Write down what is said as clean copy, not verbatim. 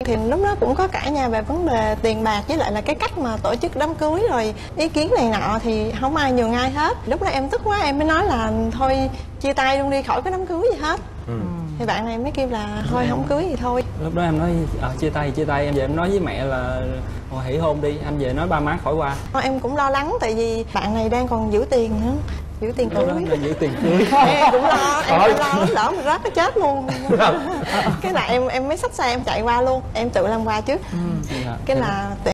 Thì lúc đó cũng có cãi nhau về vấn đề tiền bạc với lại là cái cách mà tổ chức đám cưới rồi ý kiến này nọ thì không ai nhường ai hết. Lúc đó em tức quá em mới nói là thôi chia tay luôn đi, khỏi cái đám cưới gì hết. Thì bạn này mới kêu là thôi không cưới thì thôi. Lúc đó em nói chia tay, em về em nói với mẹ là hỷ hôn đi, anh về nói ba má khỏi qua. Em cũng lo lắng tại vì bạn này đang còn giữ tiền nữa, giữ tiền cưới. Đang giữ tiền cưới. Em cũng lo, em lo lắm, lỡ mà rớt cái chết luôn. Cái là em mới xách xe em chạy qua luôn, em tự làm quà trước. Cái là